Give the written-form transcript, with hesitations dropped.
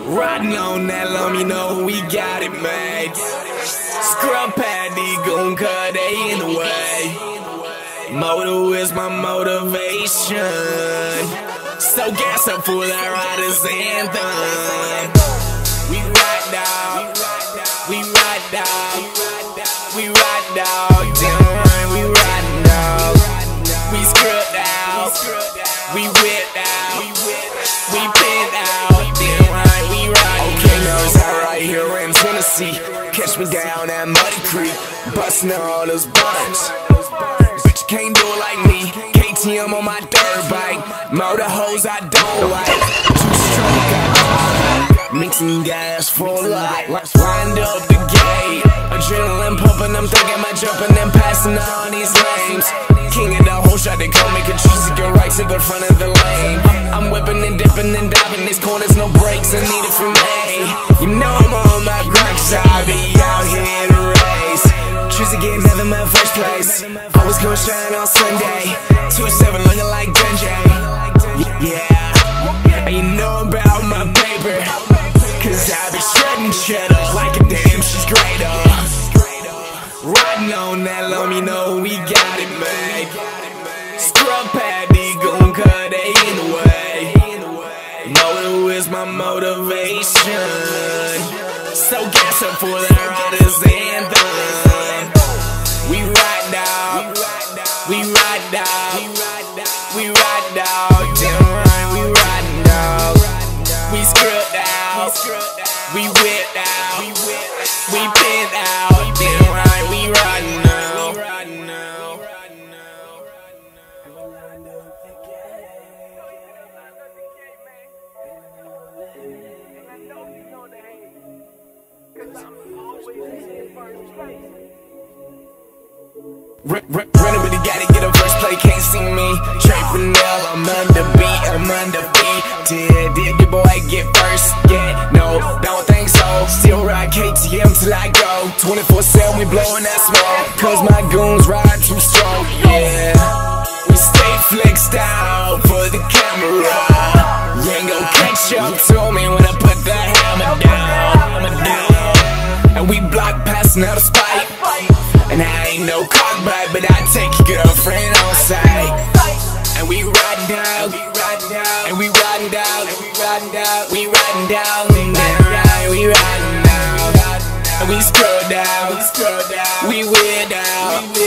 Riding on that lump, you know we got it made. Scrub paddy, gon' cut A in the way. Moto is my motivation. So gas up for that rider's anthem. We ride dog, we ride dog, we ride dog. Damn right, we ride dog. We scrubbed out, we whipped out, we pinned out. Damn right, we ride. Okay, now it's out right here in Tennessee. Catch me down at Muddy Creek, bustin' all those buns. Bitch, you can't do it like me. KTM on my dirt bike. Motor hoes I don't like. Two-stroke, mixing gas for light. Wind up the gate, adrenaline pumping. I'm thinking about jumping and passing all these lanes. King of the whole shot, they call me Catrice, get right to the front of the lane. I'm whipping and dipping and diving these corners, no brakes, I need it from me. You know I'm on my grind, cause I be out here to race. Choose to get never my first place. Always gonna shine on Sunday. 2-7 looking like Denjay. Yeah, and you know about my paper, cause I be shredding cheddar like a damn, she's greater. Riding on that lump, you know we got it made. Scrub paddy, gon' cut A in the way. Moto is my motivation. So gas up for that rider's anthem. We ride dog, we ride dog, we ride dog. Damn right, we ride dog. We scrubbed out, we whipped out, we pinned out. Damn right, we riding now. Running with the guy to get a first play, can't see me. Trey Fennell, I'm under beat, I'm undefeated. Did your boy get first? Yeah, no, don't think so. Still ride KTM till I go. 24/7, we blowing that smoke, cause my goons ride too strong. Yeah, we stay flexed out for the camera. You ain't gon' catch up to me when I put the hammer down. And we block passing out of spite. And I ain't no cockbite, but I take your girlfriend on sight. And we riding down, and we riding down, we riding down, and we riding down. And we scrub down, we weird down.